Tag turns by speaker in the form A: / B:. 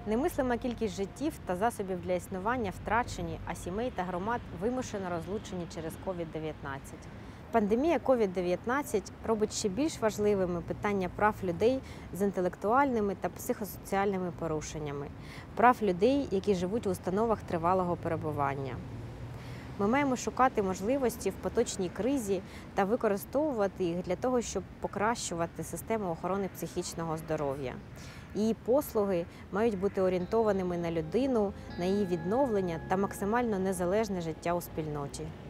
A: Немислима кількість життів та засобів для існування втрачені, а сімей та громад вимушено розлучені через COVID-19. Пандемія COVID-19 робить ще більш важливими питання прав людей з інтелектуальними та психосоціальними порушеннями, прав людей, які живуть в установах тривалого перебування. Ми маємо шукати можливості в поточній кризі та використовувати їх для того, щоб покращувати систему охорони психічного здоров'я. Її послуги мають бути орієнтованими на людину, на її відновлення та максимально незалежне життя у спільноті.